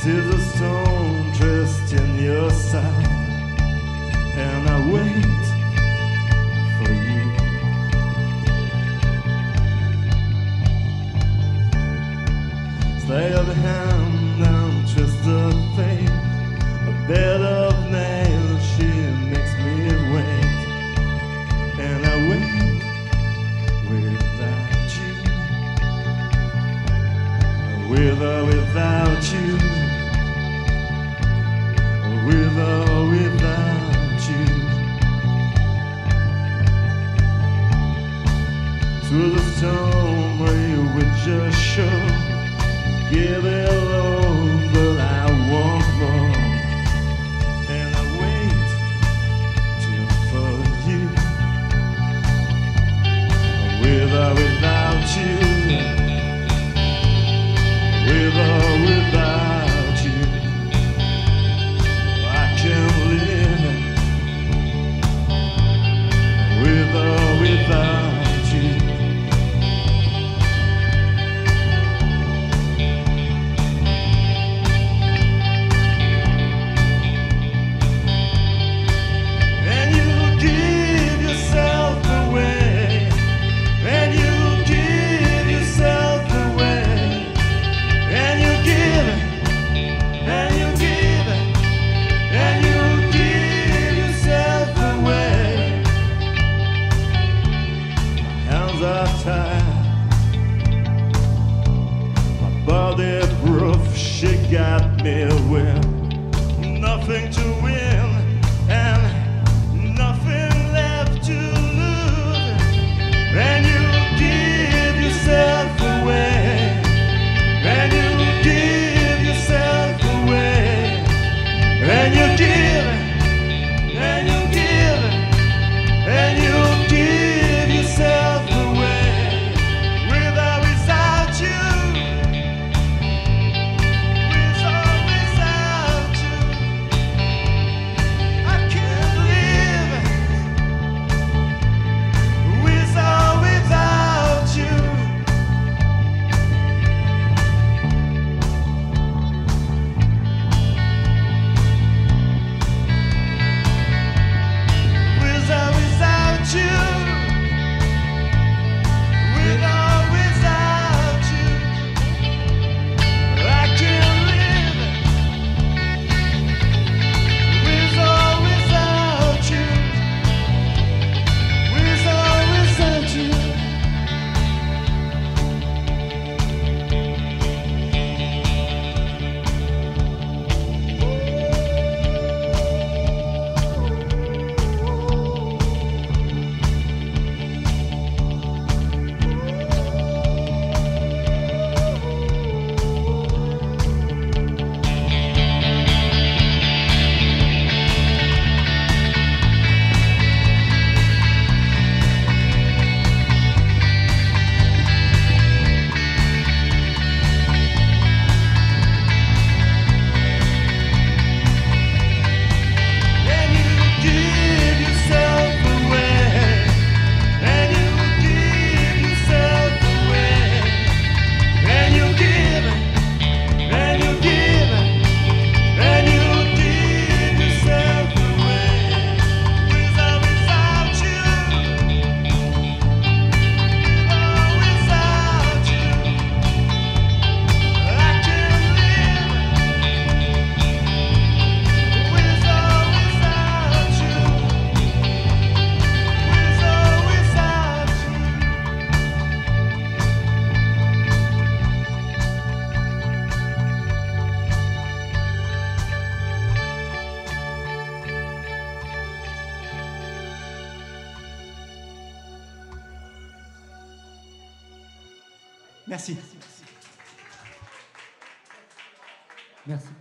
'Tis a stone dressed in your side, and I wait for you. Slay of the hand and twist of fate, a bed of nails, she makes me wait, and I wait without you, with or without you, with or without you. To the stone where you would just show, give it all, but I want more, and I wait till for you, with or without you, with or without you. I can't live with or without you. My body proof, she got me with nothing to win and nothing left to lose. And you give yourself away, and you give yourself away, and you give, and you give, and you give yourself away. Merci. Merci.